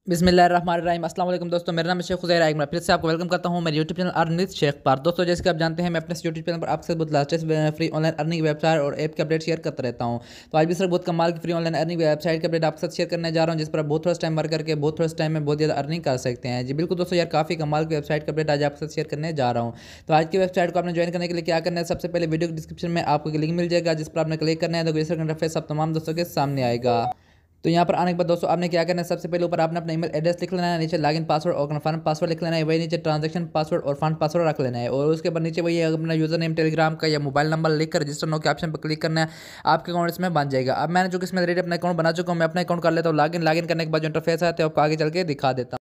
बिस्मिल्लाहिर्रहमानिर्रहीम। अस्सलाम वालेकुम दोस्तों, मेरा नाम है शेख खुज़ैर आइक। फिर से आपको वेलकम करता हूं मेरे YouTube channel earning with Shaikh पर। दोस्तों, जैसे कि आप जानते हैं, मैं अपने यूट्यूब चैनल पर आपके साथ बहुत latest free online earning website और ऐप के अपडेट शेयर करता रहता हूं। तो आज भी सर बहुत कमाल की फ्री ऑनलाइन अर्निंग वेबसाइट के अपडेट आपके साथ शेयर करने जा रहा हूं, जिस पर आप बहुत थोड़ा टाइम वर्क करके बहुत थोड़ा टाइम में बहुत ज़्यादा अर्निंग कर सकते हैं। जी बिल्कुल दोस्तों, यार काफ़ी कमाल की वेबसाइट का अपडेट आज आपके साथ शेयर करने जा रहा हूँ। तो आज की वेबसाइट को आपने ज्वाइन करने के लिए क्या करना है, सबसे पहले वीडियो के डिस्क्रिप्शन में आपको लिंक मिल जाएगा, जिस पर आपने क्लिक करना है। तो रजिस्टर इंटरफेस सब तमाम दोस्तों के सामने आएगा। तो यहाँ पर आने के बाद दोस्तों आपने क्या करना है, सबसे पहले ऊपर आपने अपना ईमेल एड्रेस लिख लेना है, नीचे लॉगिन पासवर्ड और कन्फर्म पासवर्ड लिख लेना है, वही नीचे ट्रांजैक्शन पासवर्ड और फंड पासवर्ड रख लेना है। और उसके बाद नीचे वही अपना यूजर नेम टेलीग्राम का या मोबाइल नंबर लिख कर रजिस्टर नो के ऑप्शन पर क्लिक करना है। आपके अकाउंट इसमें बन जाएगा। अब मैंने जो कि इसमें रेडी अपना अकाउंट बना चुका हूँ, मैं अपना अकाउंट कर लेता हूँ लॉगिन करने के बाद जो इंटरफेस आता है आपको आगे चल के दिखा देता हूँ।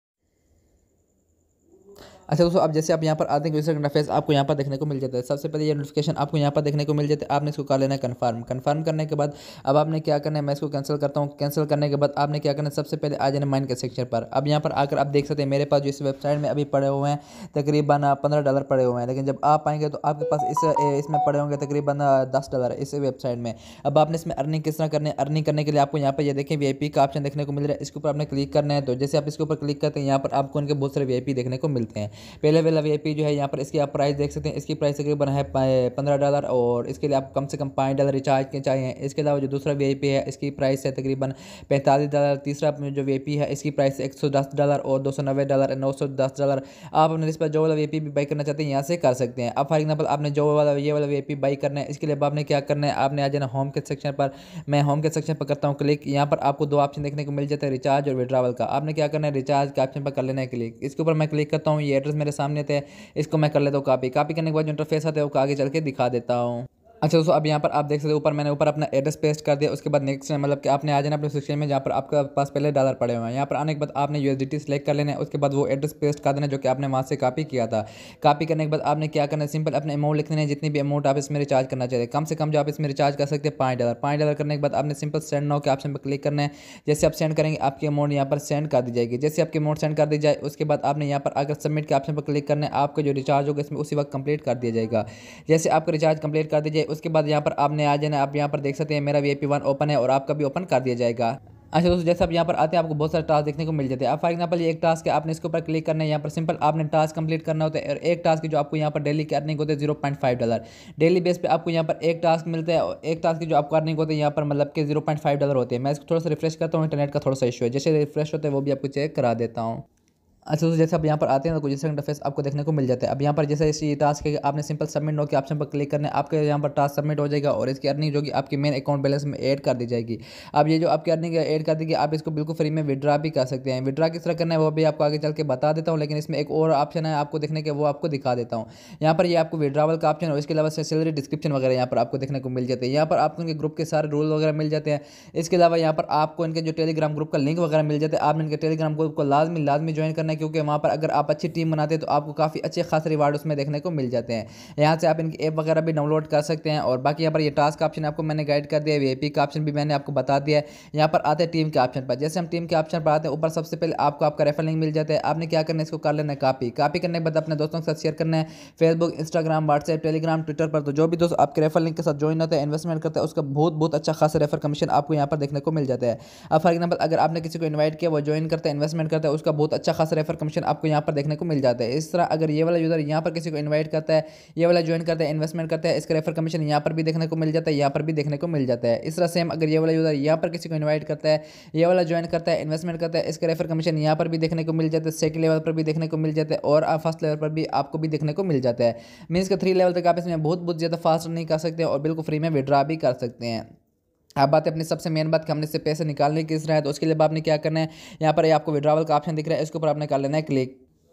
अच्छा दोस्तों, अब जैसे आप यहाँ पर आते हैं यूजर इंटरफेस आपको यहाँ पर देखने को मिल जाता है। सबसे पहले ये नोटिफिकेशन आपको यहाँ पर देखने को मिल जाता है, आपने इसको कर लेना है कन्फर्म करने के बाद अब आपने क्या करना है, मैं इसको कैंसिल करता हूँ। कैंसिल करने के बाद आपने क्या करना है, सबसे पहले आ जाना माइन के सेक्शन पर। अब यहाँ पर आकर आप देख सकते हैं मेरे पास जो इस वेबसाइट में अभी पड़े हुए हैं तकरीबन $15 पड़े हुए हैं, लेकिन जब आप आएंगे तो आपके पास इसमें पड़े होंगे तकरीबन $10 इस वेबसाइट में। अब आपने इसमें अर्निंग किस तरह करनी है, अर्निंग करने के लिए आपको यहाँ पर ये देखें VIP का ऑप्शन देखने को मिल रहा है, इसके ऊपर आपने क्लिक करना है। तो जैसे आप इसके ऊपर क्लिक करते हैं, यहाँ पर आपको उनके बहुत सारे VIP देखने को मिलते हैं। पहले वाला VIP जो है यहाँ पर इसकी आप प्राइस देख सकते हैं, इसकी प्राइस तकरीबन है $15 और इसके लिए आप कम से कम $5 रिचार्ज के चाहिए। इसके अलावा जो दूसरा VIP है इसकी प्राइस है तकरीबन $45। तीसरा जो VIP है इसकी प्राइस $110 और $290 $910। आप अपने इस पर जो वाला VIP भी बाई करना चाहते हैं यहाँ से कर सकते हैं। अब फॉर एग्जाम्पल आपने जो वाला ये वाला VIP बाई करना है, इसके लिए अब आपने क्या करना है, आपने आ जाना होम के सेक्शन पर। मैं होम के सेक्शन पर करता हूँ क्लिक। यहाँ पर आपको दो ऑप्शन देखने को मिल जाता है, रिचार्ज और विड्रावल का। आपने क्या करना है, रिचार्ज के ऑप्शन पर कर लेना है क्लिक। इसके ऊपर मैं क्लिक करता हूँ, ये एड्रेस मेरे सामने थे, इसको मैं कर लेता हूँ कॉपी करने के बाद जो इंटरफेस आता है वो आगे चल के दिखा देता हूँ। अच्छा दोस्तों, अब यहाँ पर आप देख सकते हो ऊपर मैंने ऊपर अपना एड्रेस पेस्ट कर दिया। उसके बाद नेक्स्ट मतलब कि आपने आ जाना अपने सेक्शन में जहाँ पर आपके पास पहले डॉलर पड़े हुए हैं। यहाँ पर आने के बाद आपने USDT सेलेक्ट कर लेना है। उसके बाद वो एड्रेस पेस्ट कर देना जो कि आपने वहाँ से कॉपी किया था। कॉपी करने के बाद आपने क्या करना है, सिंपल अपने अमाउंट लिख लेना है, जितनी भी अमाउंट आप इसमें रिचार्ज करना चाहते हैं। कम से कम जो आप इसमें रिचार्ज कर सकते हैं $5 करने के बाद आपने सिंपल सेंड नाउ के ऑप्शन पर क्लिक करना है। जैसे आप सेंड करेंगे आपकी अमाउंट यहाँ पर सेंड कर दी जाएगी। जैसे आपकी अमाउंट सेंड कर दी जाए उसके बाद आपने यहाँ पर आकर सबमिट के ऑप्शन पर क्लिक करना है। आपका जो रिचार्ज होगा इसमें उसी वक्त कंप्लीट कर दिया जाएगा। जैसे आपका रिचार्ज कंप्लीट कर दीजिए उसके बाद यहाँ पर आपने आ जाना। आप यहाँ पर देख सकते हैं मेरा VIP1 ओपन है और आपका भी ओपन कर दिया जाएगा। अच्छा दोस्तों, जैसे आप यहाँ पर आते हैं आपको बहुत सारे टास्क देखने को मिल जाते हैं। आप फॉर एग्जांपल ये एक टास्क है, आपने इसके ऊपर क्लिक करना है। यहाँ पर सिंपल आपने टास्क कंप्लीट करना होता है और एक टास्क की जो आपको यहाँ पर डेली की अर्निंग होती है $0.5। डेली बेस पे आपको यहाँ पर एक टास्क मिलता है और एक टास्क की जो आपको अर्निंग होती है यहाँ पर मतलब कि $0.5 होते हैं। मैं इसको थोड़ा सा रिफ्रेश करता हूँ, इंटरनेट का थोड़ा सा इशू है, जैसे रिफ्रेश होता है वो भी आपको चेक करा देता हूँ। अच्छा तो जैसे आप यहाँ पर आते हैं तो कुछ जैसा इंटरफेस आपको देखने को मिल जाता है। अब यहाँ पर जैसे इसी टास्क है आपने सिंपल सबमिट नो के ऑप्शन पर क्लिक करना है, आपके यहाँ पर टास्क सबमिट हो जाएगा और इसकी अर्निंग जो कि आपके मेन अकाउंट बैलेंस में ऐड कर दी जाएगी। अब ये जो आपकी अर्निंग ऐड कर देगी आप इसको बिल्कुल फ्री में विड्रा भी कर सकते हैं। विड्रा किस तरह करना है वो भी आपको आगे चल के बता देता हूँ, लेकिन इसमें एक और ऑप्शन है आपको देखने के, वो आपको दिखा देता हूँ। यहाँ पर ये आपको विड्रावल का ऑप्शन है और इसके अलावा सैलरी डिस्क्रिप्शन वगैरह यहाँ पर आपको देखने को मिल जाते हैं। यहाँ पर आपको उनके ग्रुप के सारे रूल वगैरह मिल जाते हैं। इसके अलावा यहाँ पर आपको इनके जो टेलीग्राम ग्रुप का लिंक वगैरह मिल जाता है। आपने इनके टेलीग्राम ग्रुप को लाजमी ज्वाइन करना है, क्योंकि वहाँ पर अगर आप अच्छी टीम बनाते हैं तो आपको काफ़ी अच्छे खास रिवार्ड उसमें देखने को मिल जाते हैं। यहाँ से आप इनकी ऐप वगैरह भी डाउनलोड कर सकते हैं। और बाकी यहाँ पर ये टास्क ऑप्शन आपको मैंने गाइड कर दिया है, VIP का ऑप्शन भी मैंने आपको बता दिया है। यहाँ पर आते हैं टीम के ऑप्शन पर। जैसे हम टीम के ऑप्शन पर आते हैं ऊपर सबसे पहले आपको आपका रेफर लिंक मिल जाता है। आपने क्या करना है, इसको कर लेना है कॉपी करने के बाद अपने दोस्तों के साथ शेयर करना है, Facebook, Instagram, WhatsApp, Telegram, Twitter पर। तो जो भी दोस्त आपके रेफर लिंक के साथ ज्वाइन होता है, इन्वेस्टमेंट करता है, उसका बहुत अच्छा खासा रेफर कमीशन आपको यहाँ पर देखने को मिल जाता है। अब फॉर एग्जाम्पल अगर आपने किसी को इन्वाइट किया, वो ज्वाइन करता है, इन्वेस्टमेंट करता है, उसका बहुत अच्छा खासा रेफर कमीशन आपको यहाँ पर देखने को मिल जाता है। इस तरह अगर ये वाला यूज़र यहाँ पर किसी को इन्वाइट करता है, ये वाला ज्वाइन करता है, इन्वेस्टमेंट करता है, इसका रेफर कमीशन यहाँ पर भी देखने को मिल जाता है, यहाँ पर भी देखने को मिल जाता है। इस तरह सेम अगर ये वाला यूज़र यहाँ पर किसी को इन्वाइट करता है, ये वाला ज्वाइन करता है, इन्वेस्टमेंट करता है, इसका रेफर कमीशन यहाँ पर भी देखने को मिल जाता है, सेकंड लेवल पर भी देखने को मिल जाता है और फर्स्ट लेवल पर भी आपको भी देखने को मिल जाता है। मीन्स का 3 लेवल तक आप इसमें बहुत ज़्यादा फास्ट नहीं कर सकते और बिल्कुल फ्री में विड्रा भी कर सकते हैं। अब बात है अपनी सबसे मेन बात कि हमने इससे पैसे निकालने किस तरह है, तो उसके लिए आपने क्या करना है, यहाँ पर आपको विड्रावल का ऑप्शन दिख रहा है, इसके ऊपर आपने कर लेना है क्लिक।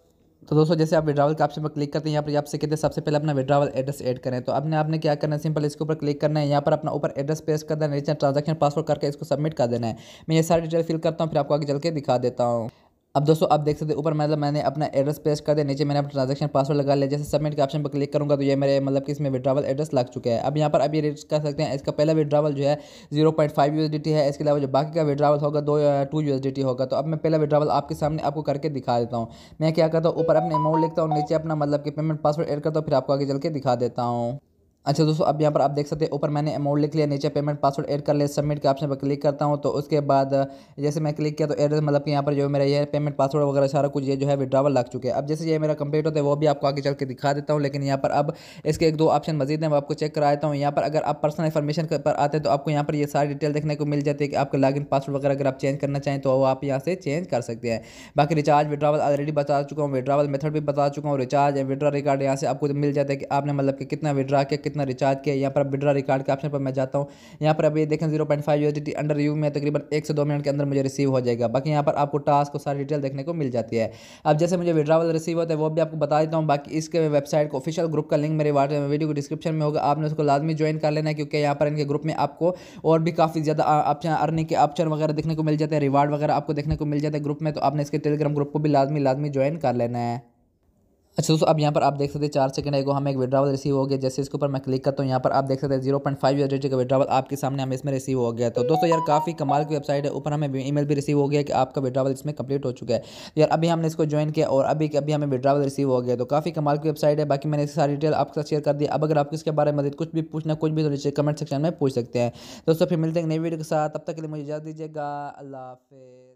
तो दोस्तों जैसे आप विड्रावल के ऑप्शन पर क्लिक करते हैं, यहाँ पर आपसे कहते हैं सबसे पहले अपना विड्रावल एड्रेस ऐड करें। तो आपने क्या करना है, सिंपल इसके ऊपर क्लिक करना है, यहाँ पर अपना ऊपर एड्रेस पेस्ट कर देना है, नीचे ट्रांजैक्शन पासवर्ड करके इसको सबमिट कर देना है। मैं ये सारी डिटेल फिल करता हूँ, फिर आपको आगे चल के दिखा देता हूँ। अब दोस्तों आप देख सकते हैं ऊपर मतलब मैंने अपना एड्रेस पेस्ट कर दिया, नीचे मैंने अपना ट्रांजैक्शन पासवर्ड लगा लिया। जैसे सबमिट के ऑप्शन पर क्लिक करूंगा तो ये मेरे मतलब कि इसमें विड्रावल एड्रेस लग चुका है। अब यहाँ पर अभी रेट कर सकते हैं, इसका पहला विड्रावल जो है 0.5 USDT है। इसके अलावा जो बाकी का विड्रावल होगा 2 USDT होगा। तो अब मैं पहला विड्रावल आपके सामने आपको करके दिखा देता हूँ। मैं क्या करता हूँ, ऊपर अपने अमाउंट लिखता हूँ, नीचे अपना मतलब कि पेमेंट पासवर्ड ऐड करता हूँ, फिर आपको आगे चल के दिखा देता हूँ। अच्छा दोस्तों, अब यहाँ पर आप देख सकते हैं ऊपर मैंने अमाउंट लिख लिया, नीचे पेमेंट पासवर्ड ऐड कर लिया, सबमिट के ऑप्शन पर क्लिक करता हूँ तो उसके बाद जैसे मैं क्लिक किया तो एड्रेस मतलब कि यहाँ पर जो मेरा ये पेमेंट पासवर्ड वगैरह सारा कुछ ये जो है विड्रावल लग चुके हैं। अब जैसे ये मेरा कंप्लीट होता है वो भी आपको आगे चल के दिखा देता हूँ, लेकिन यहाँ पर अब इसके एक दो ऑप्शन मजीद हैं वो आपको चेक कराता हूँ। यहाँ पर अगर आप पर्सनल इन्फॉर्मेशन पर आते हैं तो आपको यहाँ पर ये सारी डिटेल देखने को मिल जाती है कि आपका लॉगिन पासवर्ड वगैरह अगर आप चेंज करना चाहें तो वो आप यहाँ से चेंज कर सकते हैं। बाकी रिचार्ज विड्रावल ऑलरेडी बता चुका हूँ, विड्रावल मेथड भी बता चुका हूँ, रिचार्ज विड्रा रिकॉर्ड यहाँ से आपको मिल जाता है कि आपने मतलब कि कितना विड्रा किया कितना रिचार्ज किया। यहाँ पर विड्रा रिकॉर्ड के ऑप्शन पर मैं जाता हूँ, यहाँ पर अभी देखें 0.5 USDT अंडर रिव्यू में तकरीबन 1 से 2 मिनट के अंदर मुझे रिसीव हो जाएगा। बाकी यहाँ पर आपको टास्क को सारी डिटेल देखने को मिल जाती है। अब जैसे मुझे विड्रावल रिसीव होता है वो भी आपको बता देता हूँ। बाकी इसके वेबसाइट को ऑफिशियल ग्रुप का लिंक मेरे वीडियो को डिस्क्रिप्शन में होगा, आपने उसको लाजमी ज्वाइन कर लेना है क्योंकि यहाँ पर इनके ग्रुप में आपको और भी काफ़ी ज़्यादा ऑप्शन अर्निंग के ऑप्शन वगैरह देखने को मिल जाते हैं, रिवार्ड वगैरह आपको देखने को मिल जाता है ग्रुप में, तो आपने इसके टेलीग्राम ग्रुप को भी लाजमी ज्वाइन कर लेना है। अच्छा दोस्तों, अब यहाँ पर आप देख सकते हैं 4 सेकंड एगो हमें एक विड्रावल रिसीव हो गया। जैसे इसके ऊपर मैं क्लिक करता हूँ यहाँ पर आप देख सकते हैं 0.5 USDT का विड्रावल आपके सामने हमें इसमें रिसीव हो गया। तो दोस्तों यार काफ़ी कमाल की वेबसाइट है, ऊपर हमें ईमेल भी रिसीव हो गया कि आपका विड्रावल इसमें कंप्लीट हो चुका है। तो यार अभी हमने इसको ज्वाइन किया और अभी अभी हमें विड्रावल रिसीव हो गया, तो काफ़ी कमाल की वेबसाइट है। बाकी मैंने इसकी सारी डिटेल आपके साथ शेयर कर दी। अब अगर आपको इसके बारे में मजीद कुछ भी पूछना कुछ भी तो नीचे कमेंट सेक्शन में पूछ सकते हैं। दोस्तों फिर मिलते हैं नई वीडियो के साथ, तब तक के लिए मुझे इजाज़त दीजिएगा। अल्लाह हाफिज़।